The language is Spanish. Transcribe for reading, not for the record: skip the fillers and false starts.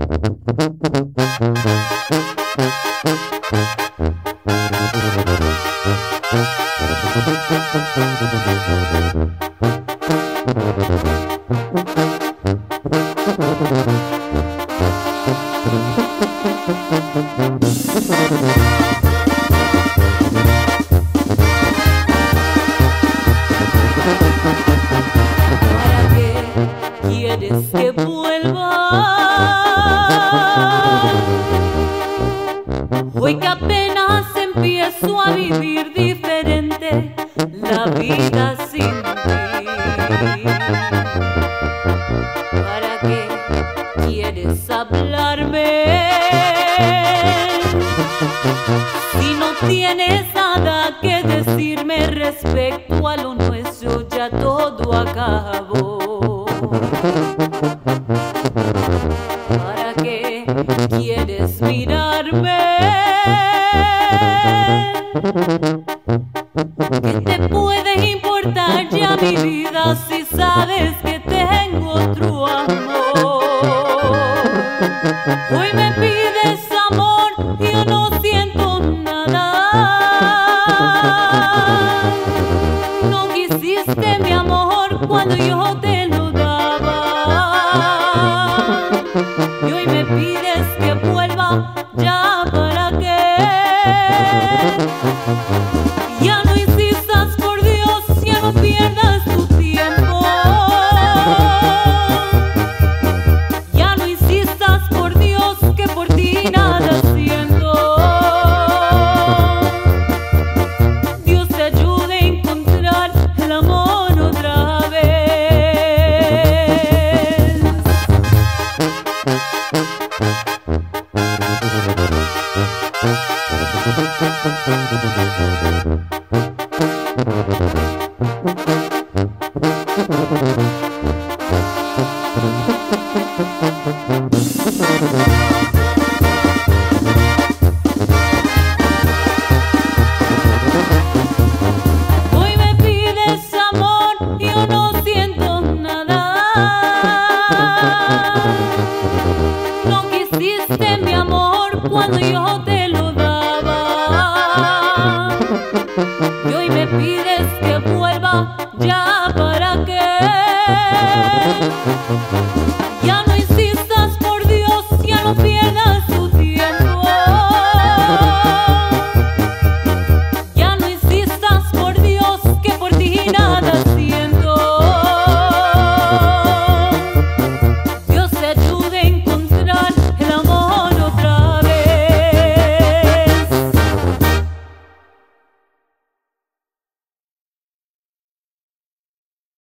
¿Quieres que vuelva? Hoy que apenas empiezo a vivir diferente la vida sin ti. ¿Para qué quieres hablarme? Si no tienes nada que decirme respecto a lo nuestro, ya todo acabó. ¿Para qué quieres mirarme? ¿Qué te puede importar ya mi vida si sabes que tengo otro amor? Hoy me pides amor y yo no siento nada. No quisiste mi amor cuando yo te lo daba. Y hoy me pides que vuelva, ¿ya para qué? Ya no insistas, por Dios, ya no pierdas tu tiempo. Ya no insistas, por Dios, que por ti nada siento. Dios te ayude a encontrar el amor otra vez. Hoy me pides amor y yo no siento nada. No quisiste mi amor cuando yo te